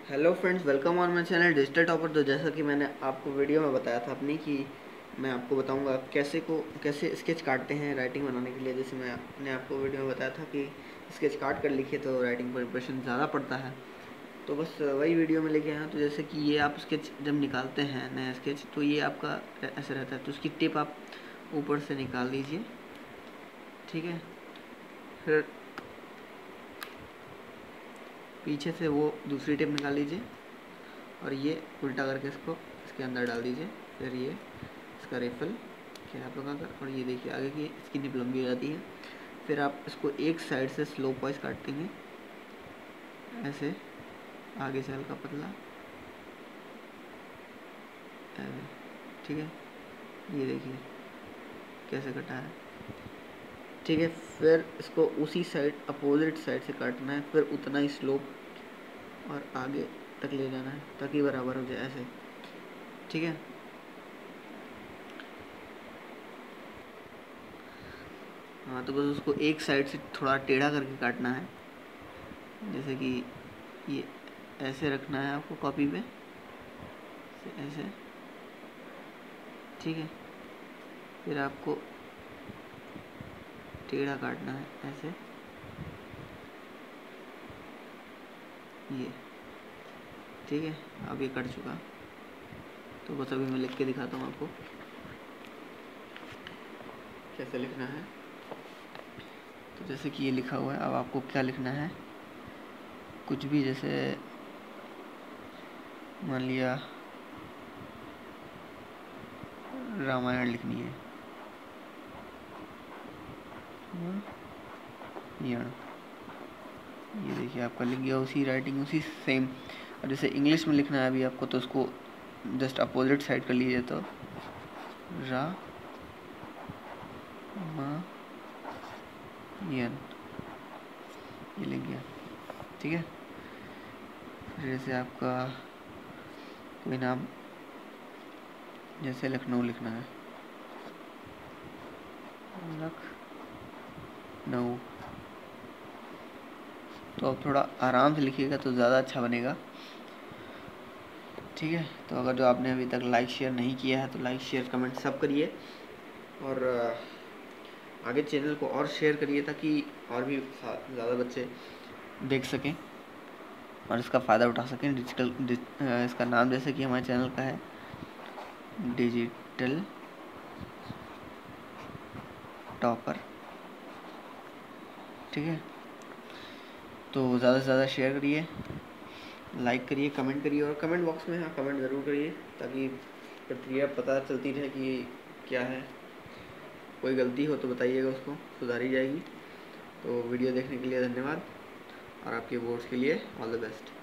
Hello friends, welcome on my channel digital topper. तो जैसा कि मैंने आपको वीडियो में बताया था अपनी कि मैं आपको बताऊंगा कैसे स्केच काटते हैं राइटिंग बनाने के लिए। जैसे मैंने आपको वीडियो में बताया था कि स्केच काट कर लिखिए तो राइटिंग पर इम्प्रेशन ज़्यादा पड़ता है। तो बस वही वीडियो में लेके आया। तो जैसे कि ये आप स्केच जब निकालते हैं नया स्केच, तो ये आपका ऐसे रहता है। तो उसकी टिप आप ऊपर से निकाल लीजिए, ठीक है। फिर पीछे से वो दूसरी टिप निकाल लीजिए और ये उल्टा करके इसके अंदर डाल दीजिए। फिर ये इसका रेफल कैप लगा कर, और ये देखिए आगे की इसकी निप लंबी हो जाती है। फिर आप इसको एक साइड से स्लोप वाइज काटेंगे, ऐसे आगे से हल्का पतला, ठीक है। ये देखिए कैसे कटा है, ठीक है। फिर इसको उसी साइड अपोजिट साइड से काटना है, फिर उतना ही स्लोप और आगे तक ले जाना है ताकि बराबर हो जाए, ऐसे, ठीक है। हाँ, तो बस उसको एक साइड से थोड़ा टेढ़ा करके काटना है। जैसे कि ये ऐसे रखना है आपको कॉपी पे, ऐसे, ठीक है। फिर आपको टेढ़ा काटना है ऐसे, ये, ठीक है। अब ये कट चुका, तो बस अभी मैं लिख के दिखाता हूँ आपको कैसे लिखना है। तो जैसे कि ये लिखा हुआ है, अब आपको क्या लिखना है, कुछ भी, जैसे मान लिया रामायण लिखनी है, ये देखिए आपका लिख गया उसी राइटिंग, उसी सेम। और जैसे इंग्लिश में लिखना है अभी आपको, तो उसको जस्ट अपोजिट साइड कर लीजिए, तो रा मा यन, ये लिख गया, ठीक है। जैसे आपका कोई नाम, जैसे लखनऊ लिखना है, लखनऊ, तो आप थोड़ा आराम से लिखिएगा तो ज़्यादा अच्छा बनेगा, ठीक है। तो अगर जो आपने अभी तक लाइक शेयर नहीं किया है तो लाइक शेयर कमेंट सब करिए, और आगे चैनल को और शेयर करिए ताकि और भी ज़्यादा बच्चे देख सकें और इसका फ़ायदा उठा सकें। इसका नाम जैसे कि हमारे चैनल का है डिजिटल टॉपर, ठीक है। तो ज़्यादा से ज़्यादा शेयर करिए, लाइक करिए, कमेंट करिए, और कमेंट बॉक्स में हाँ कमेंट ज़रूर करिए ताकि प्रक्रिया पता चलती रहे कि क्या है। कोई गलती हो तो बताइएगा, उसको सुधारी जाएगी। तो वीडियो देखने के लिए धन्यवाद, और आपके बोर्ड्स के लिए ऑल द बेस्ट।